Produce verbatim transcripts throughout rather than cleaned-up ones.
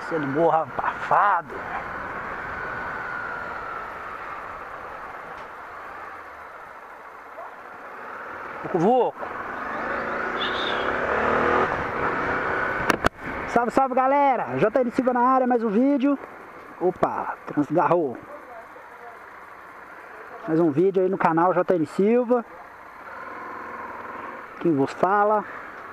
Descendo morro abafado. Vucu Vucu. Salve, salve galera! J L Silva na área, mais um vídeo. Opa, transgarrou. Mais um vídeo aí no canal J L Silva. Quem vos fala.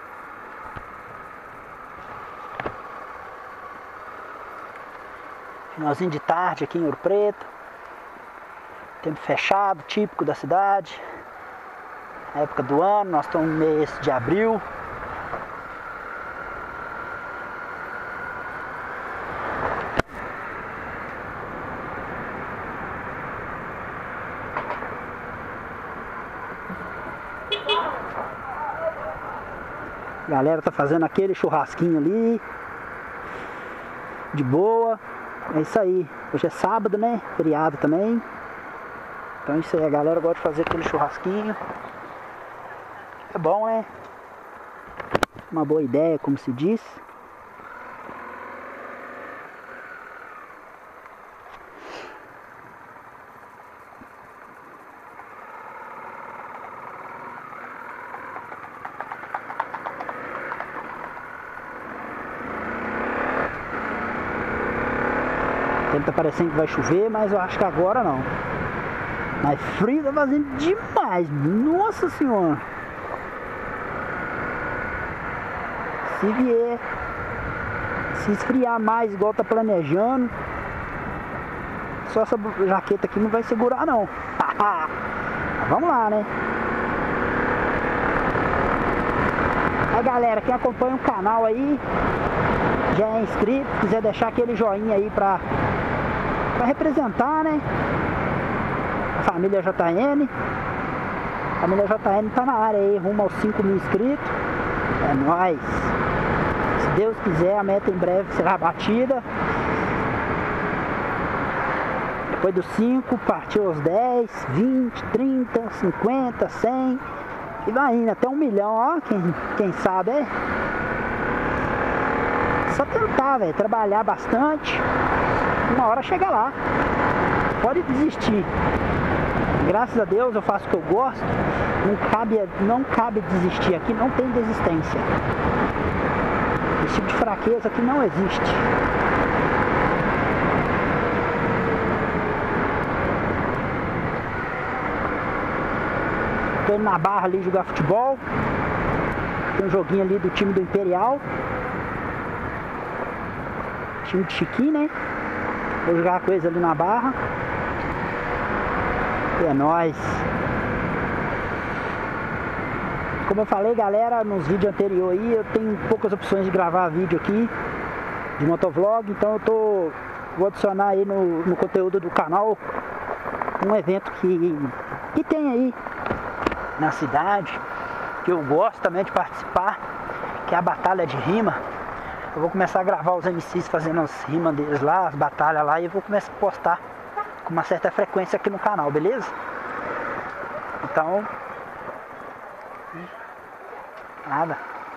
Finalzinho de tarde aqui em Ouro Preto. Tempo fechado, típico da cidade. A época do ano, nós estamos no mês de abril. A galera tá fazendo aquele churrasquinho ali. De boa. É isso aí. Hoje é sábado, né? Feriado também. Então é isso aí, a galera gosta de fazer aquele churrasquinho. É bom, né? Uma boa ideia, como se diz. Ele tá parecendo que vai chover, mas eu acho que agora não. Mas frio tá fazendo demais. Nossa senhora. Se vier se esfriar mais igual tá planejando, só essa jaqueta aqui não vai segurar não. Vamos lá, né? Aí galera, quem acompanha o canal aí, já é inscrito, quiser deixar aquele joinha aí pra, pra representar, né? A família J N. A família J N tá na área aí, rumo aos cinco mil inscritos. É nóis. Se Deus quiser, a meta em breve será batida. Depois dos cinco, partiu aos dez, vinte, trinta, cinquenta, cem. E vai indo até um milhão, ó. Quem, quem sabe, é? Só tentar, velho. Trabalhar bastante. Uma hora chega lá. Pode desistir. Graças a Deus eu faço o que eu gosto. Não cabe, não cabe desistir. Aqui não tem desistência. Esse tipo de fraqueza aqui não existe. Tô indo na Barra ali jogar futebol. Tem um joguinho ali do time do Imperial. Time de Chiquinho, né? Vou jogar coisa ali na Barra. É nóis. Como eu falei, galera, nos vídeos anteriores aí, eu tenho poucas opções de gravar vídeo aqui de motovlog, então eu tô vou adicionar aí no, no conteúdo do canal um evento que, que tem aí na cidade, que eu gosto também de participar, que é a batalha de rima. Eu vou começar a gravar os M Cs fazendo as rimas deles lá, as batalhas lá, e eu vou começar a postar com uma certa frequência aqui no canal, beleza? Então, nada.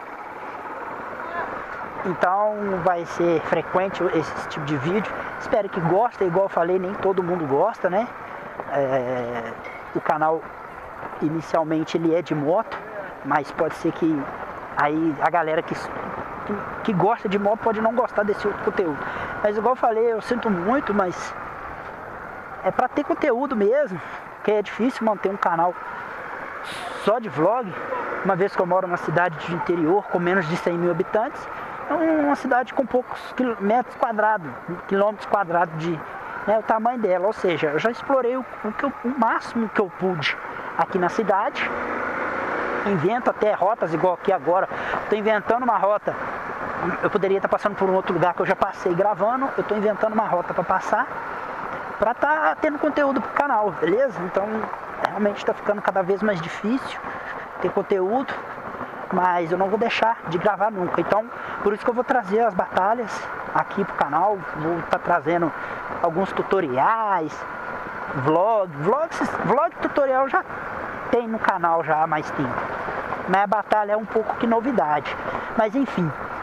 Então vai ser frequente esse tipo de vídeo. Espero que gostem, igual eu falei, nem todo mundo gosta, né? É, o canal inicialmente ele é de moto, mas pode ser que aí a galera que, que, que gosta de moto pode não gostar desse outro conteúdo. Mas igual eu falei, eu sinto muito, mas é pra ter conteúdo mesmo, porque é difícil manter um canal só de vlog, uma vez que eu moro numa cidade de interior com menos de cem mil habitantes, é uma cidade com poucos metros quadrados, quilômetros quadrados de, né, o tamanho dela, ou seja, eu já explorei o, o, que eu, o máximo que eu pude aqui na cidade, invento até rotas igual aqui agora, estou inventando uma rota, eu poderia estar passando por um outro lugar que eu já passei gravando, eu estou inventando uma rota para passar, para estar tá tendo conteúdo pro canal, beleza? Então realmente está ficando cada vez mais difícil ter conteúdo, mas eu não vou deixar de gravar nunca. Então por isso que eu vou trazer as batalhas aqui pro canal, vou estar tá trazendo alguns tutoriais, vlog, vlog, vlog tutorial já tem no canal já há mais tempo, mas a batalha é um pouco que novidade. Mas enfim,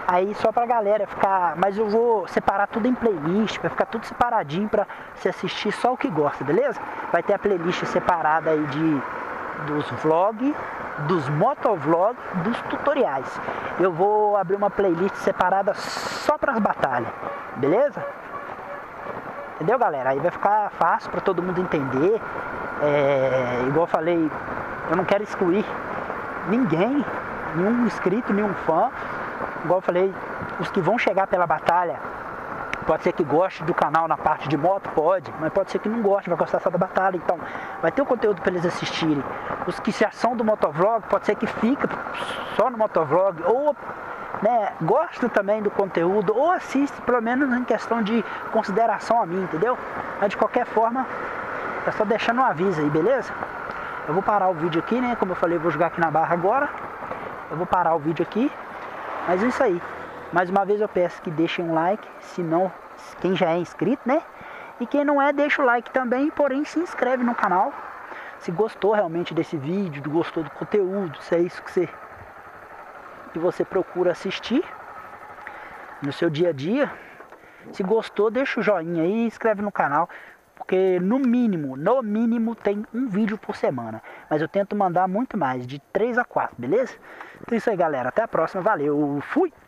aí só pra galera ficar, mas eu vou separar tudo em playlist, vai ficar tudo separadinho pra você assistir só o que gosta, beleza? Vai ter a playlist separada aí de dos vlogs, dos motovlogs, dos tutoriais. Eu vou abrir uma playlist separada só para as batalhas, beleza? Entendeu, galera? Aí vai ficar fácil para todo mundo entender. É, igual eu falei, eu não quero excluir ninguém, nenhum inscrito, nenhum fã. Igual eu falei, os que vão chegar pela batalha, pode ser que goste do canal na parte de moto, pode, mas pode ser que não goste, vai gostar só da batalha, então vai ter o conteúdo para eles assistirem. Os que já são do motovlog, pode ser que fica só no motovlog, ou né, gosta também do conteúdo, ou assiste, pelo menos em questão de consideração a mim, entendeu? Mas de qualquer forma, é só deixando um aviso aí, beleza? Eu vou parar o vídeo aqui, né, como eu falei, eu vou jogar aqui na barra agora. Eu vou parar o vídeo aqui, mas é isso aí. Mais uma vez eu peço que deixem um like, se não, quem já é inscrito, né? E quem não é, deixa o like também, porém se inscreve no canal. Se gostou realmente desse vídeo, gostou do conteúdo, se é isso que você, que você procura assistir no seu dia a dia. Se gostou, deixa o joinha aí e inscreve no canal. Porque no mínimo, no mínimo tem um vídeo por semana. Mas eu tento mandar muito mais, de três a quatro, beleza? Então é isso aí, galera. Até a próxima. Valeu. Fui!